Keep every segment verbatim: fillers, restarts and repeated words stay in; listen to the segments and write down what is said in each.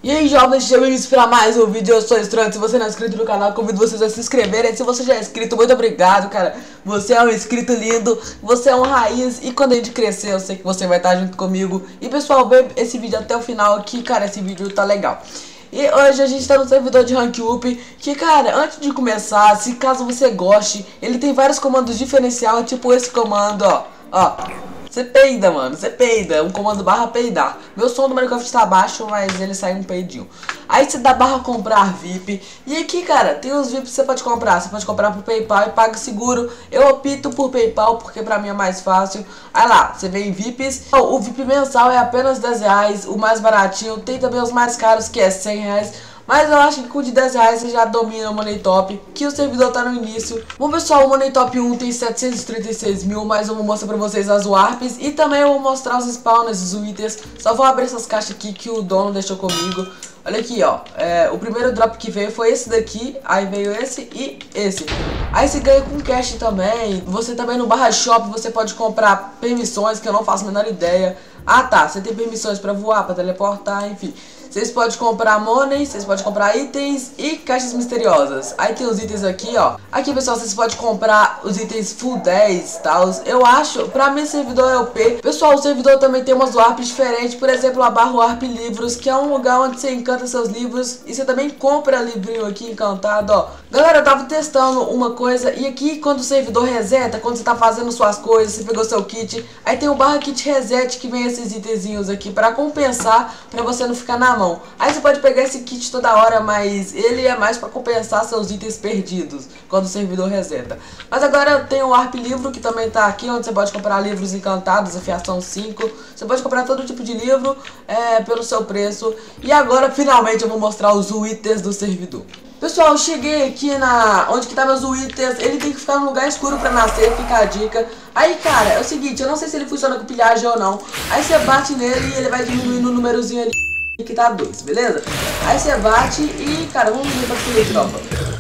E aí, jovens, sejam bem-vindos para mais um vídeo. Eu sou Estranho. Se você não é inscrito no canal, convido vocês a se inscreverem. Se você já é inscrito, muito obrigado, cara. Você é um inscrito lindo, você é um raiz. E quando a gente crescer, eu sei que você vai estar junto comigo. E pessoal, vê esse vídeo até o final, que, cara, esse vídeo tá legal. E hoje a gente tá no servidor de Rank Up, que, cara, antes de começar, se caso você goste, ele tem vários comandos diferenciais, tipo esse comando, ó. Ó. Você peida, mano, você peida, um comando barra peidar. Meu som do Minecraft tá baixo, mas ele sai um peidinho. Aí você dá barra comprar V I P. E aqui, cara, tem os V I Ps que você pode comprar. Você pode comprar por PayPal e paga seguro. Eu opto por PayPal porque pra mim é mais fácil. Aí lá, você vê em V I Ps. O V I P mensal é apenas dez reais, o mais baratinho. Tem também os mais caros, que é cem reais. Mas eu acho que com o de dez reais você já domina o Money Top, que o servidor tá no início. Bom, pessoal, o Money Top um tem setecentos e trinta e seis mil, mas eu vou mostrar pra vocês as warps. E também eu vou mostrar os spawners, os withers. Só vou abrir essas caixas aqui que o dono deixou comigo. Olha aqui, ó, é, o primeiro drop que veio foi esse daqui, aí veio esse e esse. Aí você ganha com cash também. Você também no barra shop você pode comprar permissões, que eu não faço a menor ideia. Ah tá, você tem permissões pra voar, pra teleportar, enfim. Vocês podem comprar money, vocês podem comprar itens e caixas misteriosas. Aí tem os itens aqui, ó. Aqui, pessoal, vocês podem comprar os itens full dez e tal. Eu acho, pra mim, o servidor é O P. Pessoal, o servidor também tem umas warps diferentes. Por exemplo, a barra warp livros, que é um lugar onde você encanta seus livros. E você também compra livrinho aqui encantado, ó. Galera, eu tava testando uma coisa. E aqui, quando o servidor reseta, quando você tá fazendo suas coisas, você pegou seu kit. Aí tem o barra kit reset, que vem esses itenzinhos aqui pra compensar, pra você não ficar na mão. Aí você pode pegar esse kit toda hora, mas ele é mais para compensar seus itens perdidos quando o servidor reseta. Mas agora tem o Warp Livro, que também tá aqui, onde você pode comprar livros encantados, afiação cinco. Você pode comprar todo tipo de livro é, pelo seu preço. E agora finalmente eu vou mostrar os withers do servidor. Pessoal, eu cheguei aqui na onde que tá meus withers. Ele tem que ficar num lugar escuro pra nascer, fica a dica. Aí, cara, é o seguinte, eu não sei se ele funciona com pilhagem ou não. Aí você bate nele e ele vai diminuindo o númerozinho ali, que tá dois, beleza? Aí você bate e, cara, vamos ver pra que tropa.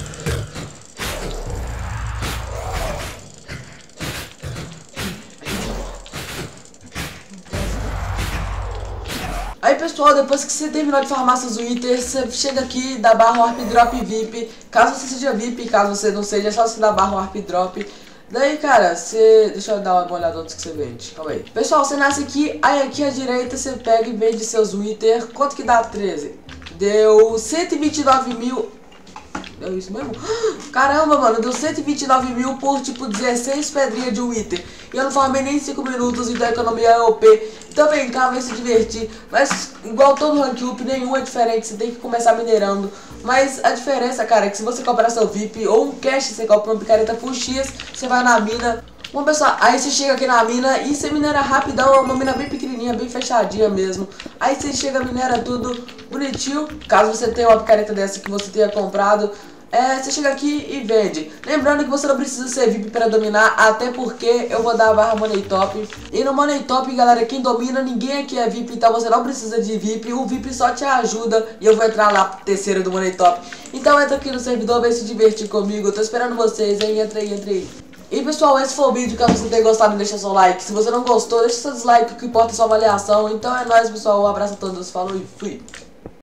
Aí, pessoal, depois que você terminar de farmar seus withers, você chega aqui, dá barra warp drop V I P. Caso você seja V I P, caso você não seja, é só você dar barra warp drop. Daí, cara, você... Deixa eu dar uma olhada onde que você vende. Calma aí. Pessoal, você nasce aqui, aí aqui à direita você pega e vende seus withers. Quanto que dá treze? Deu cento e vinte e nove mil. Deu isso mesmo? Caramba, mano, deu cento e vinte e nove mil por, tipo, dezesseis pedrinhas de wither. E eu não farmei nem cinco minutos, então a economia é O P. Então vem cá, vai se divertir. Mas, igual todo Rank Up, nenhum é diferente. Você tem que começar minerando. Mas a diferença, cara, é que se você comprar seu V I P ou um cash, você compra uma picareta full X, você vai na mina. Bom, pessoal, aí você chega aqui na mina e você minera rapidão, uma mina bem pequenininha, bem fechadinha mesmo. Aí você chega, minera tudo bonitinho. Caso você tenha uma picareta dessa que você tenha comprado, é, você chega aqui e vende. Lembrando que você não precisa ser V I P para dominar, até porque eu vou dar a barra Money Top. E no Money Top, galera, quem domina, ninguém aqui é V I P, então você não precisa de V I P. O V I P só te ajuda e eu vou entrar lá pro terceiro do Money Top. Então entra aqui no servidor, vem se divertir comigo. Eu tô esperando vocês, hein? Entra aí, entra aí. E pessoal, esse foi o vídeo. Caso você tenha gostado, deixa seu like. Se você não gostou, deixa seu dislike, o que importa é sua avaliação. Então é nóis, pessoal. Um abraço a todos, falou e fui.